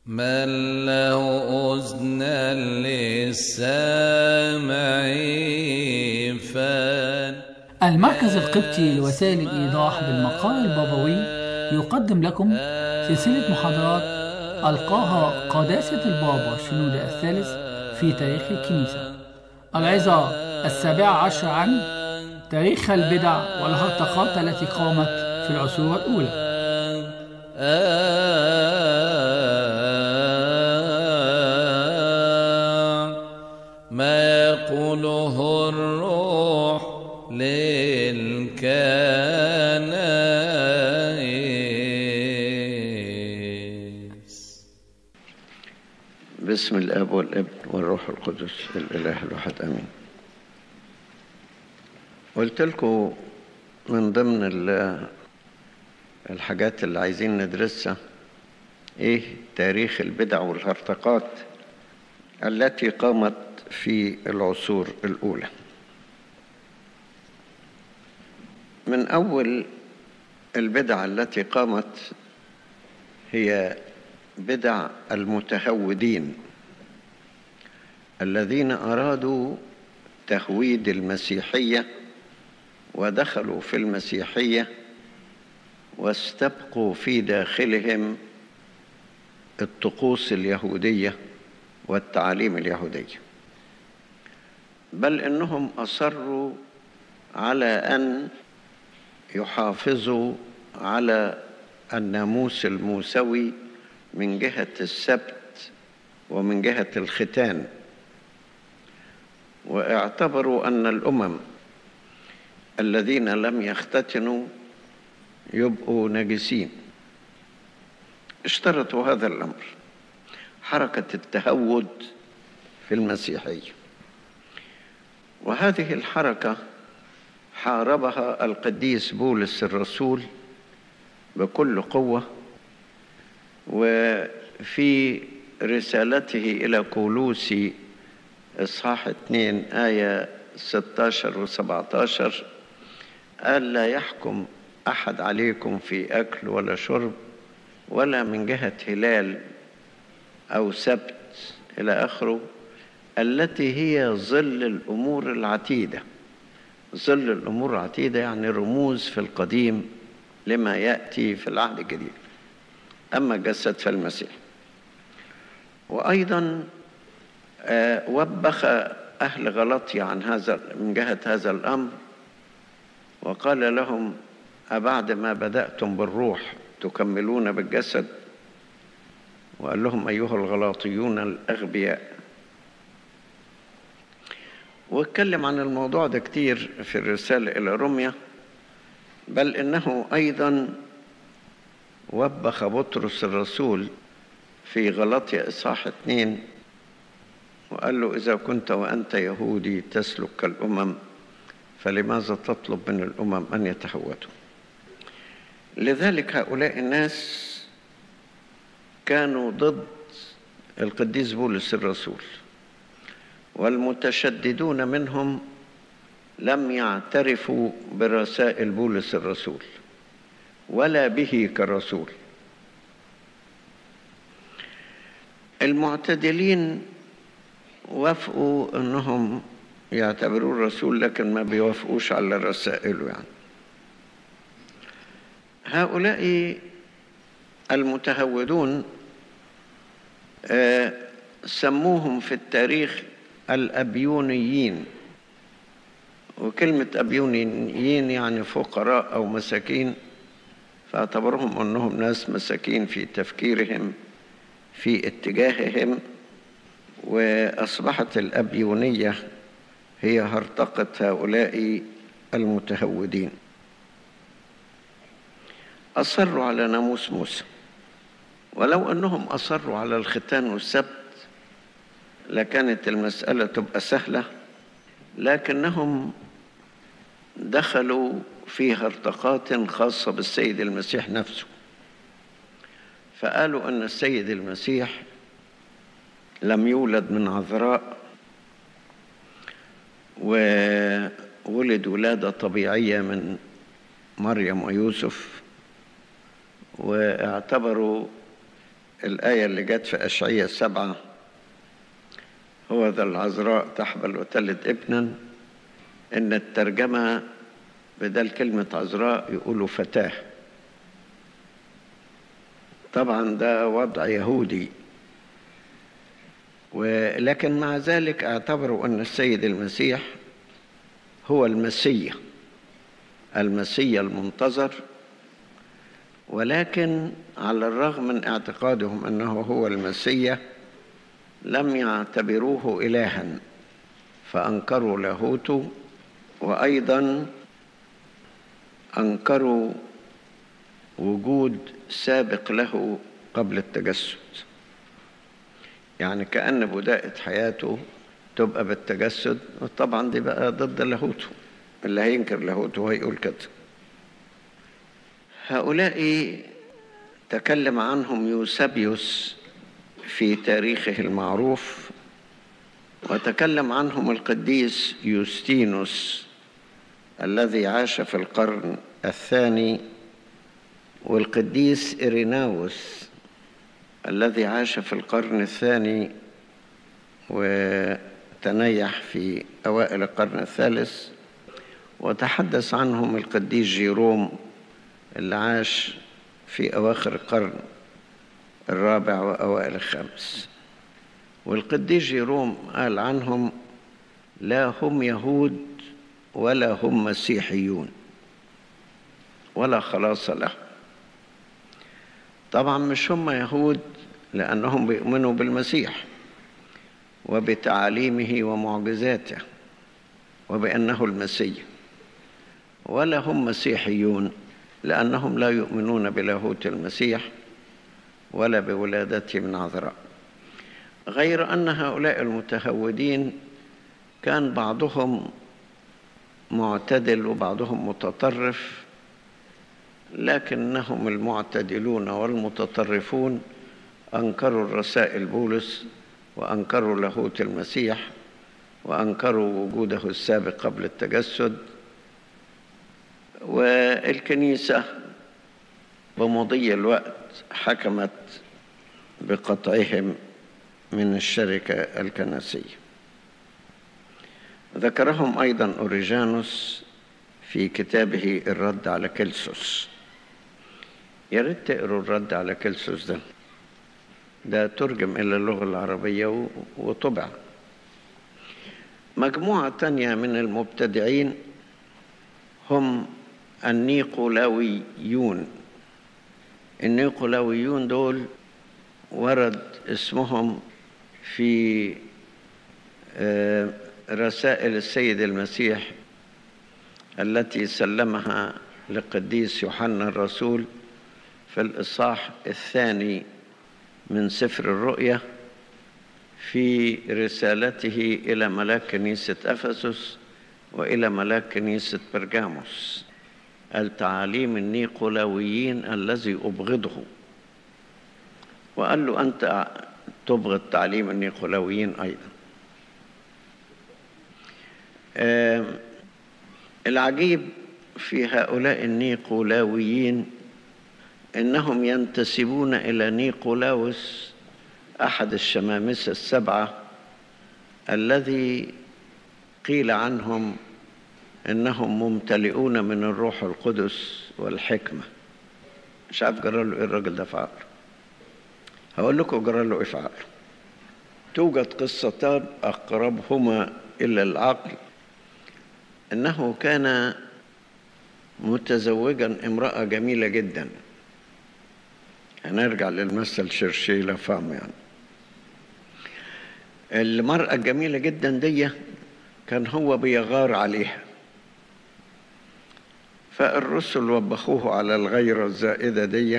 من له أذنان للسامع المركز القبطي لوسائل الإيضاح بالمقال البابوي يقدم لكم سلسلة محاضرات ألقاها قداسة البابا شنودة الثالث في تاريخ الكنيسة. العظة 17 عن تاريخ البدع والهرطقات التي قامت في العصور الأولى. ما يقوله الروح للكنائس. باسم الاب والابن والروح القدس الاله الواحد امين. قلت لكم من ضمن الحاجات اللي عايزين ندرسها ايه تاريخ البدع والهرطقات التي قامت في العصور الأولى. من أول البدع التي قامت هي بدع المتهودين الذين أرادوا تهويد المسيحية ودخلوا في المسيحية واستبقوا في داخلهم الطقوس اليهودية والتعاليم اليهودية، بل إنهم أصروا على أن يحافظوا على الناموس الموسوي من جهة السبت ومن جهة الختان، واعتبروا أن الأمم الذين لم يختتنوا يبقوا نجسين. اشترطوا هذا الأمر، حركة التهود في المسيحية، وهذه الحركة حاربها القديس بولس الرسول بكل قوة، وفي رسالته إلى كولوسي إصحاح 2 آية 16 و17 قال: لا يحكم أحد عليكم في أكل ولا شرب ولا من جهة هلال أو سبت إلى آخره، التي هي ظل الأمور العتيدة. ظل الأمور العتيدة يعني رموز في القديم لما يأتي في العهد الجديد، أما جسد فالمسيح. وأيضا وبخ أهل غلطية عن هذا من جهة هذا الأمر، وقال لهم: أبعد ما بدأتم بالروح تكملون بالجسد؟ وقال لهم: أيها الغلاطيون الأغبياء. واتكلم عن الموضوع ده كتير في الرسالة إلى روميا، بل إنه أيضا وبخ بطرس الرسول في غلطية إصحاح 2 وقال له: إذا كنت وأنت يهودي تسلك كالأمم فلماذا تطلب من الأمم أن يتهودوا؟ لذلك هؤلاء الناس كانوا ضد القديس بولس الرسول، والمتشددون منهم لم يعترفوا برسائل بولس الرسول ولا به كرسول. المعتدلين وافقوا أنهم يعتبروا الرسول، لكن ما بيوافقوش على رسائله. يعني هؤلاء المتهودون سموهم في التاريخ الأبيونيين، وكلمة أبيونيين يعني فقراء أو مساكين، فاعتبرهم أنهم ناس مساكين في تفكيرهم في اتجاههم، وأصبحت الأبيونية هي هرطقة هؤلاء المتهودين. أصروا على ناموس موسى، ولو أنهم أصروا على الختان والسبت لكانت المسألة تبقى سهلة، لكنهم دخلوا في هرطقات خاصة بالسيد المسيح نفسه، فقالوا أن السيد المسيح لم يولد من عذراء، وولد ولادة طبيعية من مريم ويوسف، واعتبروا الآية اللي جت في أشعياء 7: هو ذا العذراء تحبل وتلد ابنا، إن الترجمة بدل كلمة عذراء يقولوا فتاة. طبعا ده وضع يهودي، ولكن مع ذلك اعتبروا أن السيد المسيح هو المسيح المنتظر، ولكن على الرغم من اعتقادهم أنه هو المسيح لم يعتبروه إلها، فأنكروا لاهوته، وأيضا أنكروا وجود سابق له قبل التجسد. يعني كأن بداية حياته تبقى بالتجسد، وطبعا دي بقى ضد لاهوته، اللي هينكر لاهوته هيقول كده. هؤلاء تكلم عنهم يوسبيوس في تاريخه المعروف، وتكلم عنهم القديس يوستينوس الذي عاش في القرن الثاني، والقديس إيريناوس الذي عاش في القرن الثاني وتنيح في أوائل القرن الثالث، وتحدث عنهم القديس جيروم اللي عاش في أواخر القرن الرابع وأوائل الخامس. والقديس جيروم قال عنهم: لا هم يهود ولا هم مسيحيون ولا خلاص لهم. طبعا مش هم يهود لأنهم بيؤمنوا بالمسيح وبتعاليمه ومعجزاته وبأنه المسيح، ولا هم مسيحيون لأنهم لا يؤمنون بلاهوت المسيح ولا بولادته من عذراء. غير أن هؤلاء المتهودين كان بعضهم معتدل وبعضهم متطرف، لكنهم المعتدلون والمتطرفون أنكروا الرسائل بولس، وأنكروا لاهوت المسيح، وأنكروا وجوده السابق قبل التجسد. والكنيسة بمضي الوقت حكمت بقطعهم من الشركة الكنسية. ذكرهم أيضا أوريجانوس في كتابه الرد على كلسوس. يا ريت تقروا الرد على كلسوس ده ترجم إلى اللغة العربية وطبع. مجموعة تانية من المبتدعين هم النيقولاويون. النيقولاويون دول ورد اسمهم في رسائل السيد المسيح التي سلمها لقديس يوحنا الرسول في الإصحاح 2 من سفر الرؤيا، في رسالته إلى ملاك كنيسة أفسس وإلى ملاك كنيسة برجاموس: التعاليم النيقولاويين الذي أبغضه. وقال له: أنت تبغض تعليم النيقولاويين أيضا. العجيب في هؤلاء النيقولاويين إنهم ينتسبون إلى نيقولاوس أحد الشمامسة السبعة الذي قيل عنهم إنهم ممتلئون من الروح القدس والحكمة. مش عارف جرى له إيه الراجل ده في عقله. هقول لكم جرى له إيه في عقله. توجد قصتان أقربهما إلى العقل: إنه كان متزوجا امرأة جميلة جدا. هنرجع للمثل شرشيلة فام. يعني المرأة الجميلة جدا دي كان هو بيغار عليها، فالرسل وبخوه على الغيرة الزائدة دي.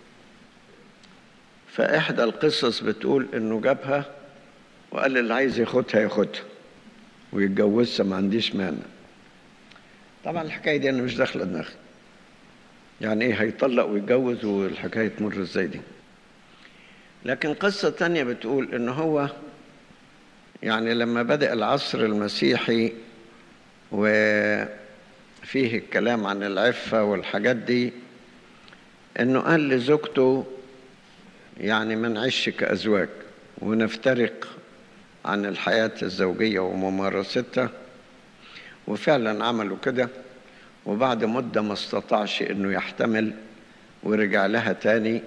فإحدى القصص بتقول إنه جابها وقال اللي عايز ياخدها ويتجوزها، ما عنديش مانع. طبعا الحكاية دي أنا مش داخلة دماغي، يعني إيه هيطلق ويتجوز والحكاية تمر إزاي دي. لكن قصة تانية بتقول إنه هو يعني لما بدأ العصر المسيحي وفيه الكلام عن العفة والحاجات دي، إنه قال لزوجته يعني ما نعيش كأزواج ونفترق عن الحياة الزوجية وممارستها. وفعلا عملوا كده، وبعد مدة ما استطاعش إنه يحتمل ورجع لها تاني،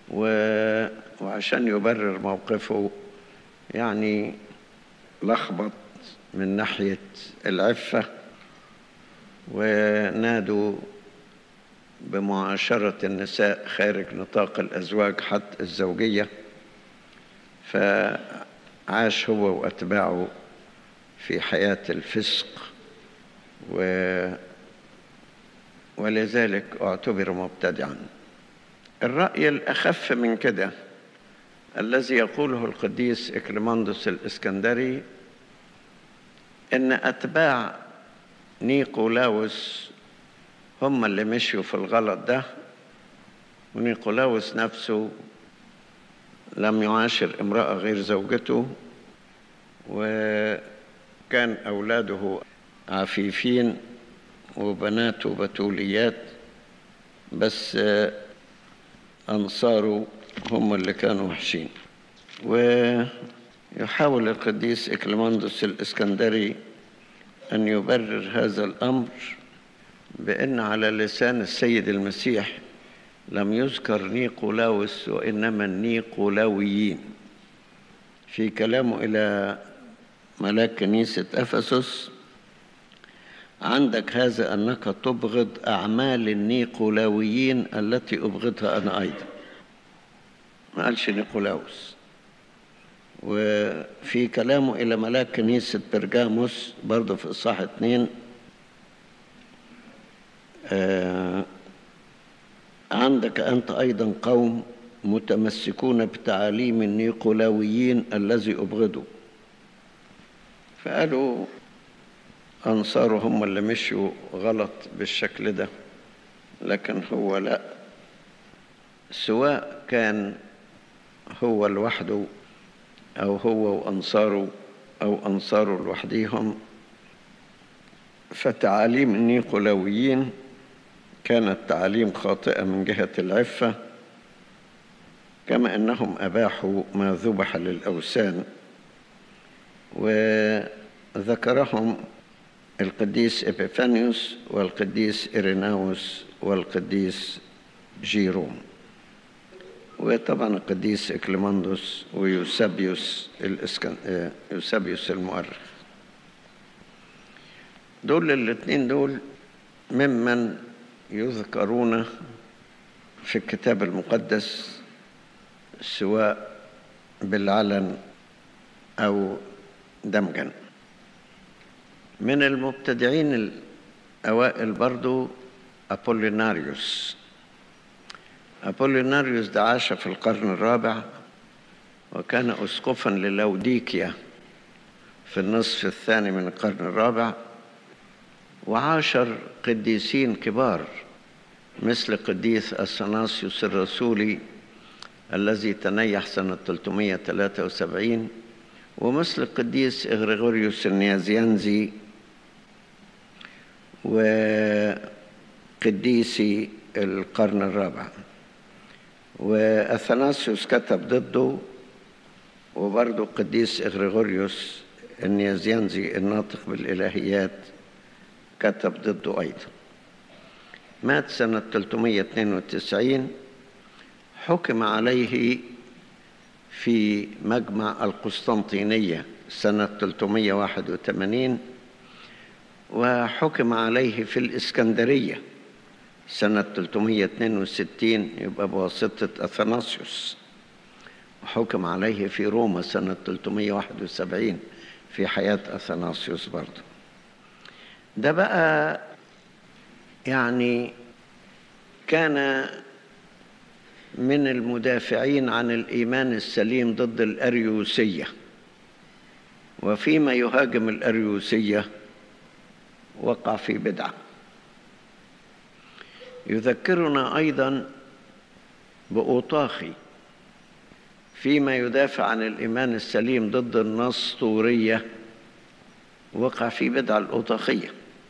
وعشان يبرر موقفه يعني لخبط من ناحية العفة، ونادوا بمعاشرة النساء خارج نطاق الأزواج حتى الزوجية، فعاش هو وأتباعه في حياة الفسق، ولذلك اعتبر مبتدعا. الرأي الأخف من كده الذي يقوله القديس إكليماندوس الإسكندري إن أتباع نيقولاوس هم اللي مشوا في الغلط ده، ونيقولاوس نفسه لم يعاشر امرأة غير زوجته، وكان أولاده عفيفين وبناته بتوليات، بس أنصاره هم اللي كانوا وحشين. ويحاول القديس إكليماندوس الإسكندري أن يبرر هذا الأمر بأن على لسان السيد المسيح لم يذكر نيقولاوس وإنما النيقولاويين. في كلامه إلى ملاك كنيسة أفسس: عندك هذا أنك تبغض أعمال النيقولاويين التي أبغضها أنا أيضا. ما قالش نيقولاوس. وفي كلامه إلى ملاك كنيسة برجاموس برضه في إصحاح 2: عندك أنت أيضا قوم متمسكون بتعاليم النيقولاويين الذي أبغضوا. فقالوا أنصاره هم اللي مشوا غلط بالشكل ده، لكن هو لا، سواء كان هو لوحده أو هو وأنصاره أو أنصاره لوحديهم، فتعاليم النيقولاويين كانت تعاليم خاطئة من جهة العفة، كما أنهم أباحوا ما ذبح للأوثان، وذكرهم القديس إبيفانيوس والقديس إيريناوس والقديس جيروم، وطبعا القديس إكليماندوس ويوسابيوس يوسابيوس المؤرخ. دول الاثنين دول ممن يذكرون في الكتاب المقدس سواء بالعلن أو دمجا. من المبتدعين الأوائل برضو أبوليناريوس. أبوليناريوس ده عاش في القرن الرابع، وكان أسقفا للاوديكيا في النصف الثاني من القرن الرابع، وعاشر قديسين كبار مثل قديس أثناسيوس الرسولي الذي تنيح سنة 373، ومثل القديس إغريغوريوس النيازيانزي وقديسي القرن الرابع. وأثناسيوس كتب ضده، وبرضه القديس إغريغوريوس النيازيانزي الناطق بالإلهيات كتب ضده أيضا. مات سنة 392، حكم عليه في مجمع القسطنطينية سنة 381، وحكم عليه في الإسكندرية سنة 362 يبقى بواسطة أثناسيوس، وحكم عليه في روما سنة 371 في حياة أثناسيوس برضه. ده بقى يعني كان من المدافعين عن الإيمان السليم ضد الأريوسية، وفيما يهاجم الأريوسية وقع في بدعة. يذكرنا أيضا بأوطاخي فيما يدافع عن الإيمان السليم ضد النسطورية، وقع في بدعة الأوطاخية.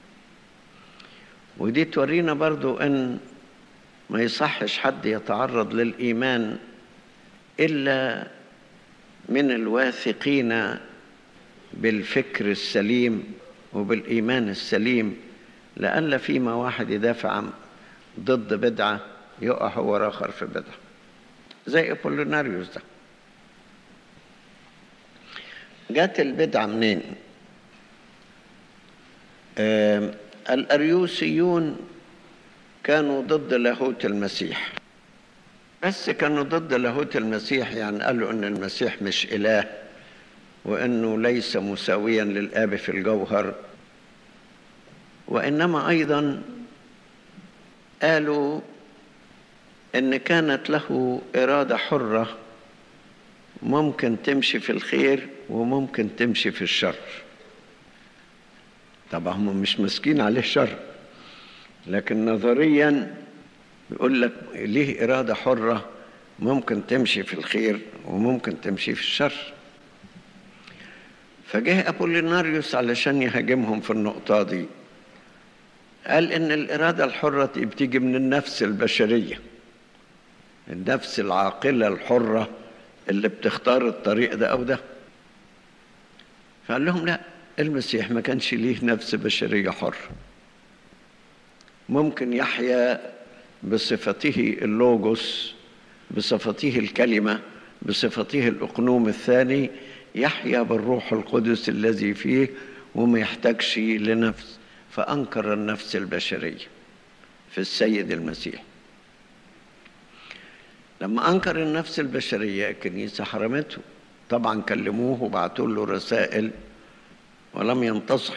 ودي تورينا برضو أن ما يصحش حد يتعرض للإيمان إلا من الواثقين بالفكر السليم وبالإيمان السليم، لألا فيما واحد يدافع ضد بدعة يقع هو آخر في بدعة، زي أبوليناريوس ده. جات البدعة منين؟ الأريوسيون كانوا ضد لاهوت المسيح، بس كانوا ضد لاهوت المسيح، يعني قالوا أن المسيح مش إله، وأنه ليس مساويا للآب في الجوهر، وإنما أيضا قالوا أن كانت له إرادة حرة ممكن تمشي في الخير وممكن تمشي في الشر. طبعا هم مش مسكين عليه شر، لكن نظريا يقول لك ليه إرادة حرة ممكن تمشي في الخير وممكن تمشي في الشر. فجاء أبوليناريوس علشان يهاجمهم في النقطة دي، قال إن الإرادة الحرة بتيجي من النفس البشرية، النفس العاقلة الحرة اللي بتختار الطريق ده أو ده. فقال لهم لا، المسيح ما كانش ليه نفس بشرية حرة، ممكن يحيا بصفته اللوجوس، بصفته الكلمة، بصفته الأقنوم الثاني، يحيا بالروح القدس الذي فيه وما يحتاجش لنفس. فأنكر النفس البشرية في السيد المسيح. لما أنكر النفس البشرية الكنيسة حرمته، طبعا كلموه وبعتوا له رسائل ولم ينتصح،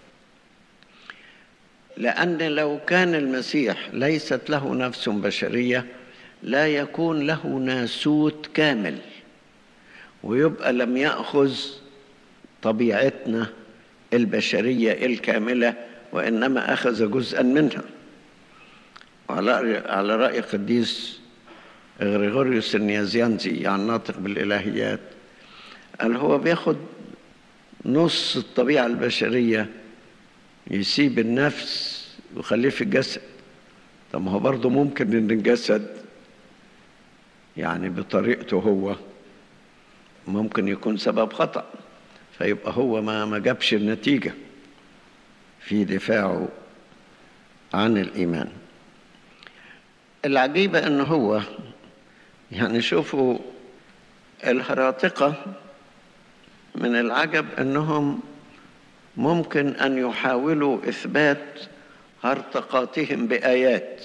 لأن لو كان المسيح ليست له نفس بشرية لا يكون له ناسوت كامل، ويبقى لم يأخذ طبيعتنا البشرية الكاملة، وإنما أخذ جزءا منها. على رأي قديس غريغوريوس النيازيانزي، يعني ناطق بالإلهيات، قال هو بياخد نص الطبيعة البشرية، يسيب النفس ويخليه في الجسد. طب ما هو برضه ممكن ان الجسد يعني بطريقته هو ممكن يكون سبب خطأ، فيبقى هو ما جابش النتيجة في دفاعه عن الإيمان. العجيبة أنه هو يعني شوفوا الهراطقة، من العجب أنهم ممكن أن يحاولوا إثبات هرطقاتهم بآيات.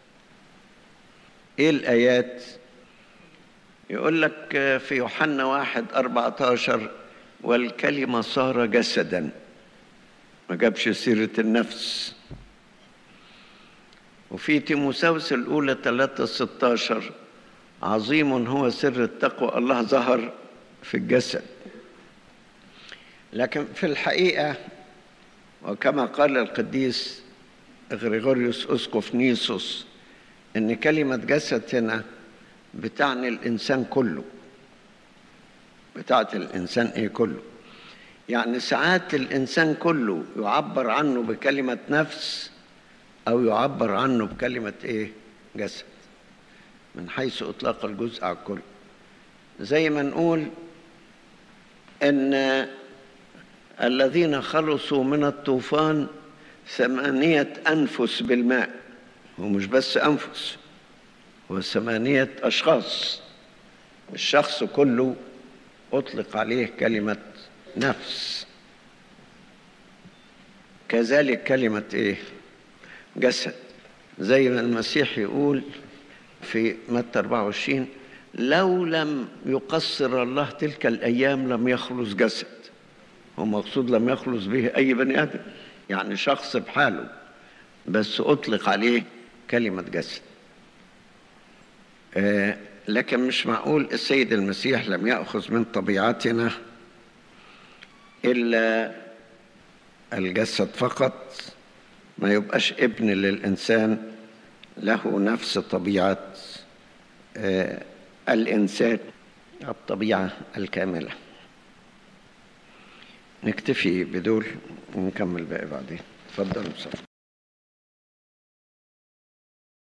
إيه الآيات؟ يقول لك في يوحنا 1:14 والكلمة صار جسدا، ما جابش سيرة النفس. وفي تيموثاوس الأولى 3:16 عظيم هو سر التقوى، الله ظهر في الجسد. لكن في الحقيقة وكما قال القديس غريغوريوس أسقف نيسوس إن كلمة جسد هنا بتعني الإنسان كله، بتاعت الإنسان إيه كله. يعني ساعات الإنسان كله يعبر عنه بكلمة نفس أو يعبر عنه بكلمة إيه جسد، من حيث إطلاق الجزء على الكل. زي ما نقول إن الذين خلصوا من الطوفان 8 أنفس بالماء، ومش بس أنفس، هو 8 أشخاص، الشخص كله أطلق عليه كلمة نفس. كذلك كلمة إيه جسد، زي ما المسيح يقول في متى 24 لو لم يقصر الله تلك الأيام لم يخلص جسد. هو مقصود لم يخلص به أي بني آدم، يعني شخص بحاله، بس أطلق عليه كلمة جسد. لكن مش معقول السيد المسيح لم يأخذ من طبيعتنا إلا الجسد فقط، ما يبقاش ابن للإنسان له نفس طبيعة الإنسان، الطبيعة الكاملة. نكتفي بدول ونكمل بقى بعدين. تفضلوا.